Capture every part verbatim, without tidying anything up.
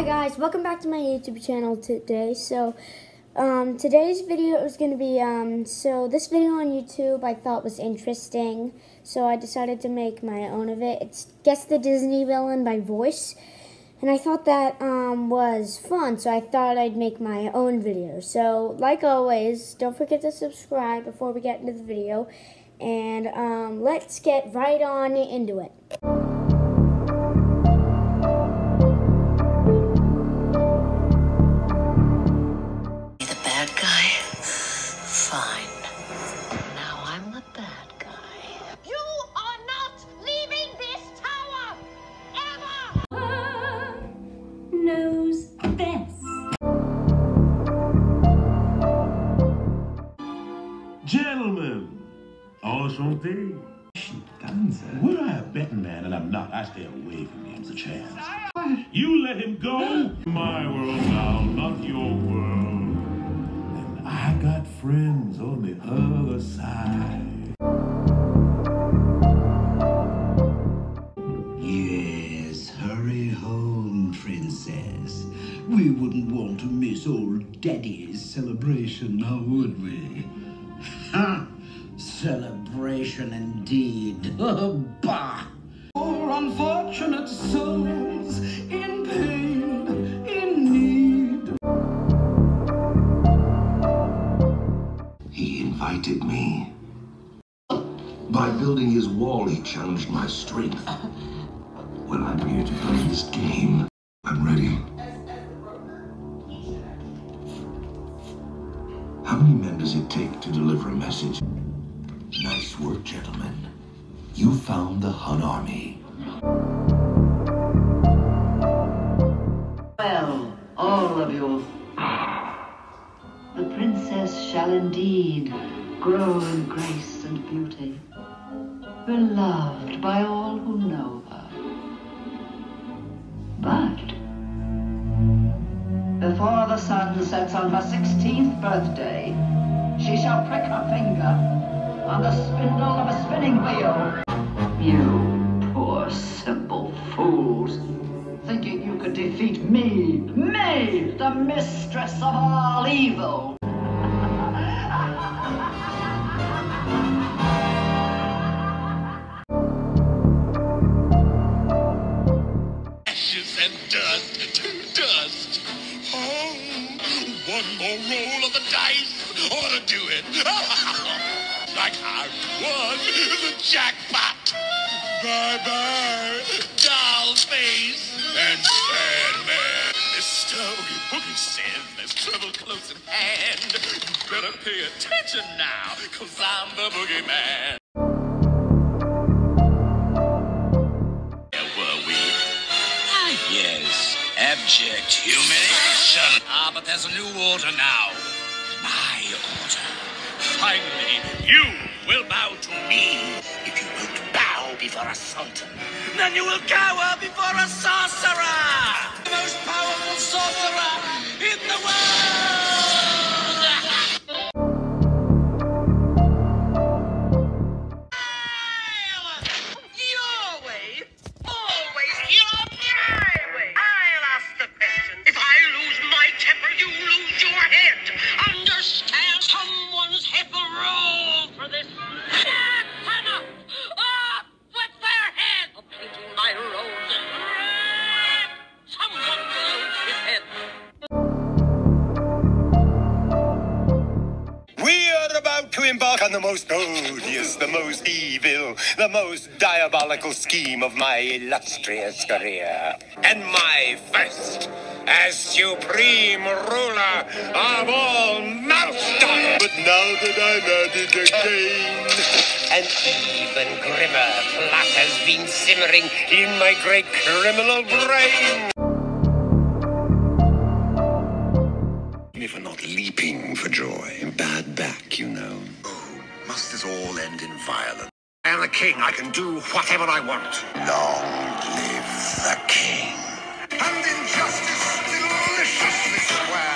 Hi guys, welcome back to my YouTube channel today. So, um, today's video is going to be, um, so this video on YouTube I thought was interesting, so I decided to make my own of it. It's Guess the Disney Villain by voice, and I thought that, um, was fun, so I thought I'd make my own video. So, like always, don't forget to subscribe before we get into the video, and, um, let's get right on into it. Knows best. Gentlemen, enchanté. Were I a betting man, and I'm not, I stay away from games of chance. You let him go. My world now, not your world. And I got friends on the other side. Princess. We wouldn't want to miss old Daddy's celebration, now would we? Ha! Celebration indeed. Oh, bah! Poor unfortunate souls in pain, in need. He invited me. By building his wall, he challenged my strength. Well, I'm here to play this game. I'm ready. How many men does it take to deliver a message? Nice work, gentlemen. You found the Hun army. Well, all of you, the princess shall indeed grow in grace and beauty, beloved by all who know her. But before the sun sets on her sixteenth birthday, she shall prick her finger on the spindle of a spinning wheel. You poor simple fools, thinking you could defeat me, me, the mistress of all evil. One more roll of the dice ought to do it. Like I won the jackpot. Bye-bye, doll face and Sandman. Mister Oogie Boogie says there's trouble close at hand. You better pay attention now, cause I'm the boogeyman. Where were we? Ah, yes, abject humiliation. Ah, but there's a new order now. My order. Finally, you will bow to me. If you won't bow before a sultan, then you will cower before a sorcerer. The most powerful sorcerer in the world. Your way, always your my way. I'll ask the question. If I lose my temper, you lose your head. Understand? Someone's hip a roll for this. Enough! Ah, with their head. I'm painting my rose. Someone blows his head. We are about to embark on the most odious, the most evil, the most diabolical scheme of my illustrious career. And my first as supreme ruler of all Mousetown. But now that I'm at it again, an even grimmer plot has been simmering in my great criminal brain. Me for not leaping for joy. Bad back, you know. Oh, must this all end in violence? I am the king. I can do whatever I want. Long live the king. And injustice deliciously square.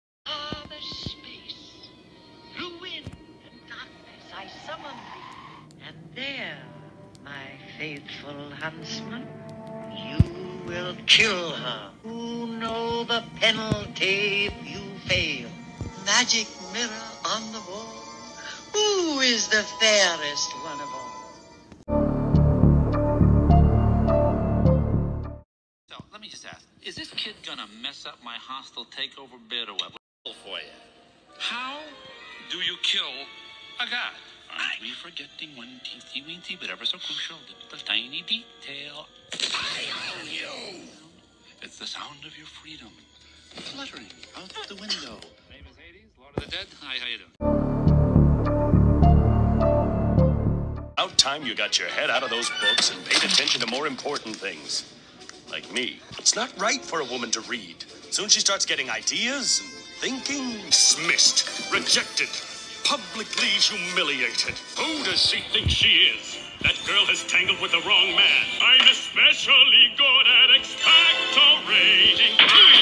Ah, the space, through wind and darkness I summon thee. faithful huntsman. You will kill her. Who know the penalty if you fail? Magic mirror on the wall. Who is the fairest one of all? So, let me just ask, is this kid gonna mess up my hostile takeover bid or what? For you. How do you kill a god? Aren't we forgetting one teensy weensy but ever so crucial little tiny detail? I own you! It's the sound of your freedom fluttering out the window. Name is Hades, Lord of the Dead. Hi, how you doing? About time you got your head out of those books and paid attention to more important things. Like me. It's not right for a woman to read. Soon she starts getting ideas and thinking. Dismissed. Rejected. Publicly humiliated. Who does she think she is? That girl has tangled with the wrong man. I'm especially good at expectorating.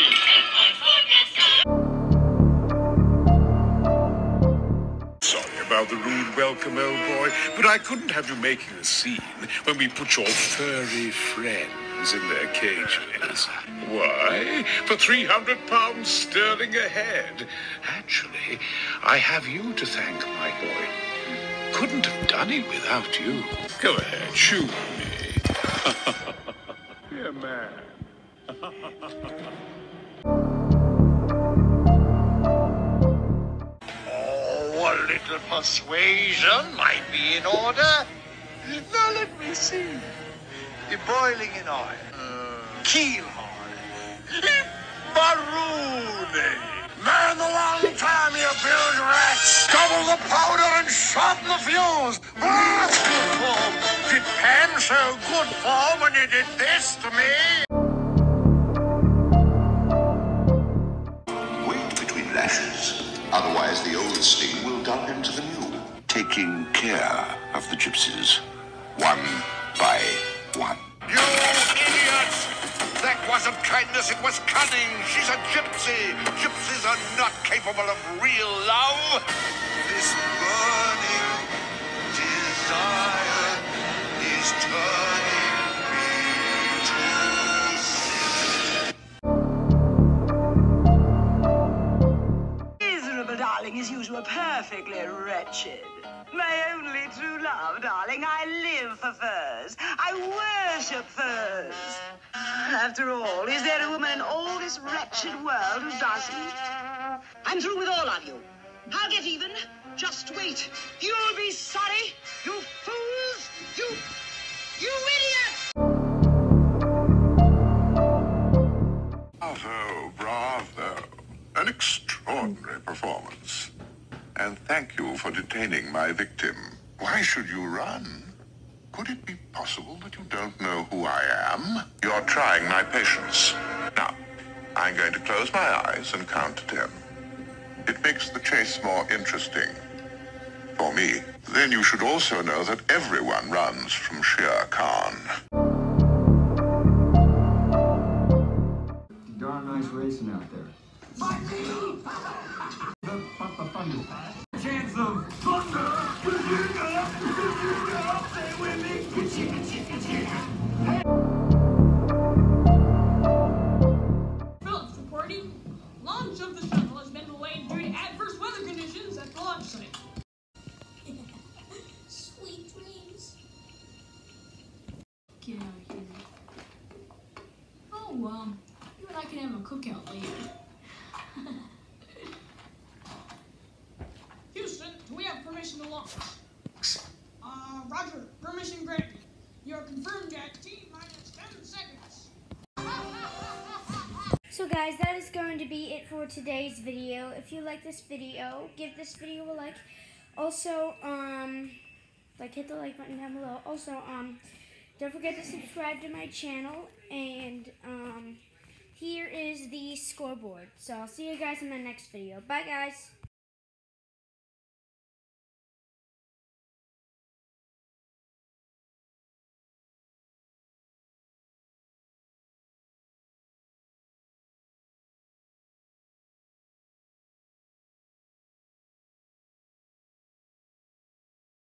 Sorry about the rude welcome, old boy, but I couldn't have you making a scene when we put your furry friends in their cages. Why? For three hundred pounds sterling a head. Actually, I have you to thank, my boy. Couldn't have done it without you. Go ahead, shoot me. Dear man. Oh, a little persuasion might be in order. Now let me see. The boiling in oil. Uh, keel oil. Baruni! Man the long time you build rats! Double the powder and sharpen the fuse! That's good form! Did Pan show good form when he did this to me? Wait between lashes. Otherwise, the old sting will dull him to the new. Taking care of the gypsies. One by one. You idiots! That wasn't kindness, it was cunning. She's a gypsy. Gypsies are not capable of real love. This burning desire is turning me to Miserable darling, as usual, perfectly wretched. My only true love, darling. I live for furs. I worship furs. After all, is there a woman in all this wretched world who doesn't? I'm through with all of you. I'll get even. Just wait. You'll be sorry. You fools. You... you idiots! Bravo, bravo. An extraordinary performance. And thank you for detaining my victim. Why should you run? Could it be possible that you don't know who I am? You're trying my patience. Now, I'm going to close my eyes and count to ten. It makes the chase more interesting. For me. Then you should also know that everyone runs from Shere Khan. Darn nice racing out there. The, but the thunder chance of thunder. Stay with me. Phillips reporting. Launch of the shuttle has been delayed due to adverse weather conditions at the launch site. Sweet dreams. Get out of here. Oh, um, you and I can have a cookout later. Houston, do we have permission to launch? Uh, roger. Permission granted. You're confirmed at T minus ten seconds. So guys, that is going to be it for today's video. If you like this video, give this video a like. Also, um, like hit the like button down below. Also, um, don't forget to subscribe to my channel. And, um, here is the scoreboard. So I'll see you guys in the next video. Bye guys.